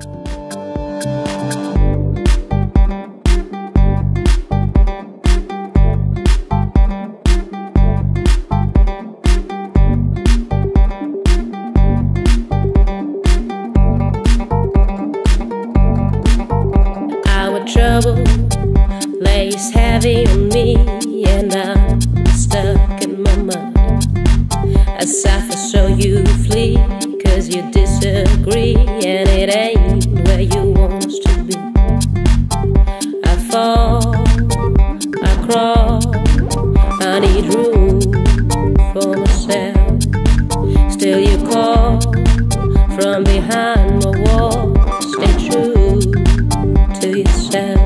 Trouble lays heavy on me, and I'm stuck in my mud. I suffer so you flee, 'cause you disagree, and it ain't where you want us to be. I fall, I crawl, I need room for myself. Still you call from behind my wall. Stay true to yourself.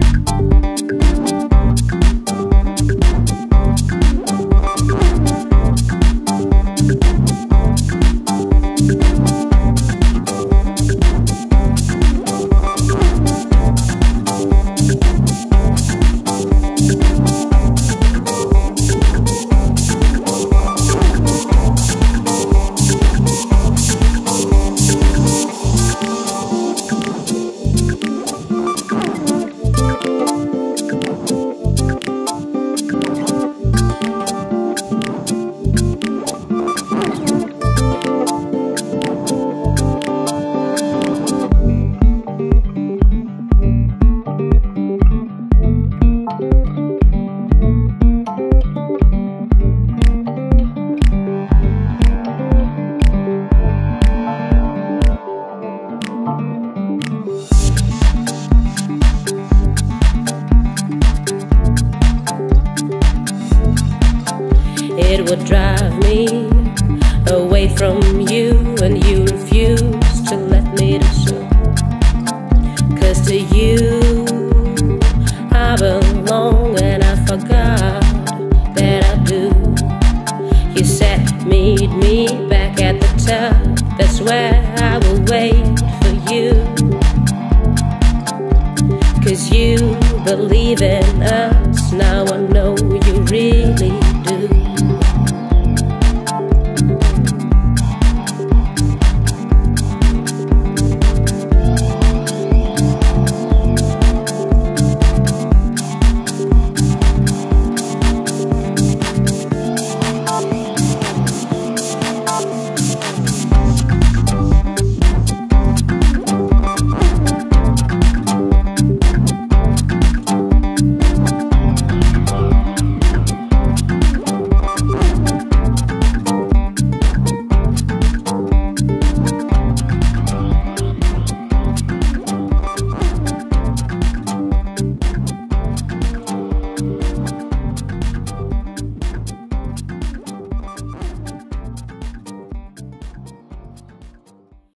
It would drive me away from you, and you refuse to let me do so. 'Cause to you I belong, and I forgot that I do. You said meet me back at the top, that's where I will wait for you. 'Cause you believe in us, now I